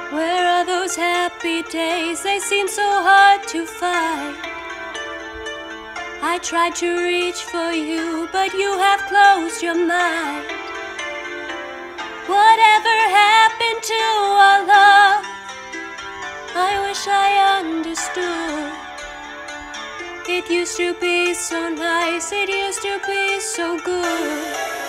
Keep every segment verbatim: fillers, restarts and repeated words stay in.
Where are those happy days? They seem so hard to find. I tried to reach for you, but you have closed your mind. Whatever happened to our love? I wish I understood. It used to be so nice, it used to be so good.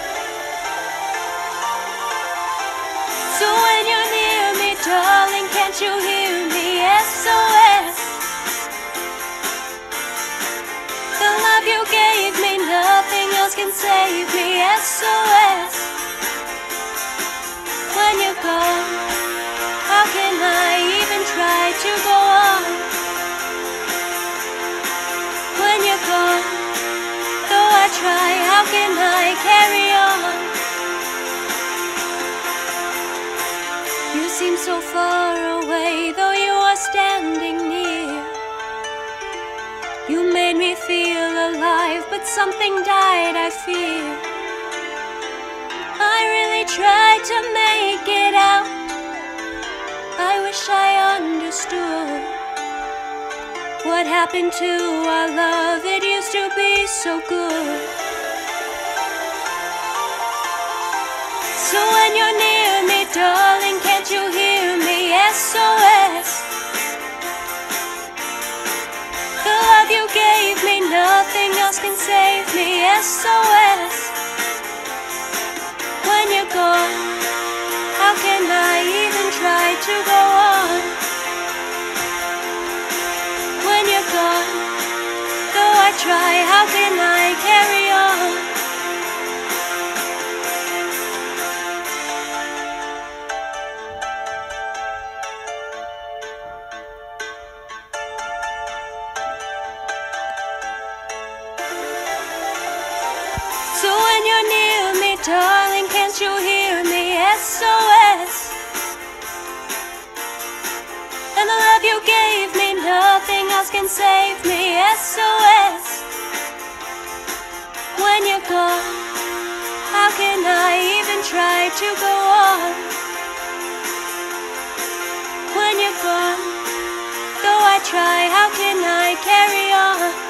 So when you're near me, darling, can't you hear me? S O S. The love you gave me, nothing else can save me. S O S. When you're gone, how can I even try to go on? When you're gone, though I try, how can I carry on? You seem so far away, though you are standing near. You made me feel alive, but something died, I fear. I really tried to make it out. I wish I understood. What happened to our love? It used to be so good. So when you're near me, darling, can't you hear me? S O S. The love you gave me, nothing else can save me. S O S. When you're gone, how can I even try to go on? When you're gone, though I try, how can I carry on? So when you're near me, darling, can't you hear me? S O S. And the love you gave me, nothing else can save me. S O S. When you're gone, how can I even try to go on? When you're gone, though I try, how can I carry on?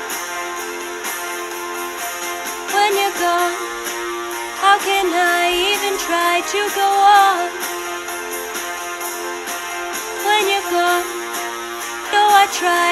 When you're gone, how can I even try to go on? When you're gone, though I try,